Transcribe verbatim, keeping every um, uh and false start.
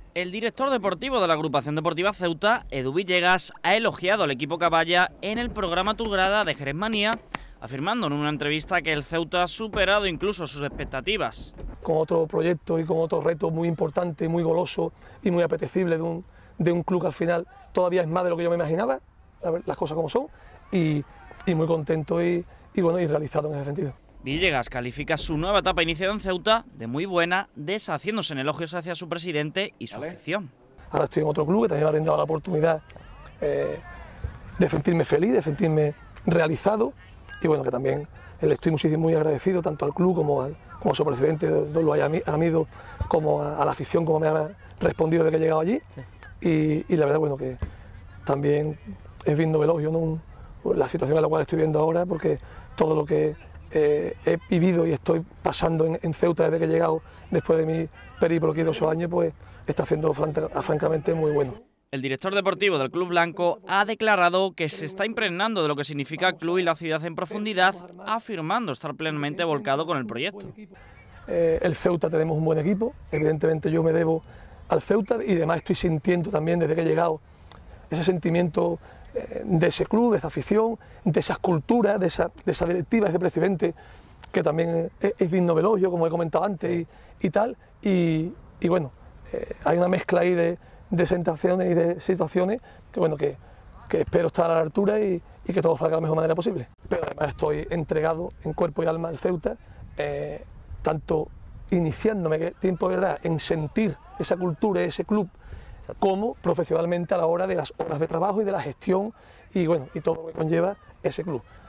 El director deportivo de la agrupación deportiva Ceuta, Edu Villegas, ha elogiado al equipo Caballa en el programa Tugrada de Jerez Manía, afirmando en una entrevista que el Ceuta ha superado incluso sus expectativas. Con otro proyecto y con otro reto muy importante, muy goloso y muy apetecible de un, de un club que al final todavía es más de lo que yo me imaginaba, a ver las cosas como son, y, y muy contento y, y, bueno, y realizado en ese sentido. Villegas califica su nueva etapa iniciada en Ceuta de muy buena, deshaciéndose en elogios hacia su presidente y su afición. Ahora estoy en otro club que también me ha brindado la oportunidad eh, de sentirme feliz, de sentirme realizado, y bueno, que también le estoy muchísimo muy agradecido tanto al club como, al, como a su presidente, don Luis Amido, como a, a la afición, como me ha respondido desde que he llegado allí. Sí. Y, y la verdad, bueno, que también es digno de elogio, ¿no? Un, la situación en la cual estoy viviendo ahora, porque todo lo que eh, he vivido y estoy pasando en, en Ceuta desde que he llegado, después de mi periplo aquí de ocho años, pues está siendo franca, francamente muy bueno. El director deportivo del Club Blanco ha declarado que se está impregnando de lo que significa el club y la ciudad en profundidad, afirmando estar plenamente volcado con el proyecto. Eh, el Ceuta tenemos un buen equipo, evidentemente yo me debo al Ceuta y además estoy sintiendo también desde que he llegado ese sentimiento eh, de ese club, de esa afición, de esas culturas, de esa, de esa directiva, de ese presidente que también es, es digno de elogio, como he comentado antes, y, y tal, y, y bueno, eh, hay una mezcla ahí de de sensaciones y de situaciones que bueno que, que espero estar a la altura y, y que todo salga de la mejor manera posible. Pero además estoy entregado en cuerpo y alma al Ceuta, eh, tanto iniciándome tiempo de atrás en sentir esa cultura, ese club, como profesionalmente a la hora de las horas de trabajo y de la gestión y bueno y todo lo que conlleva ese club.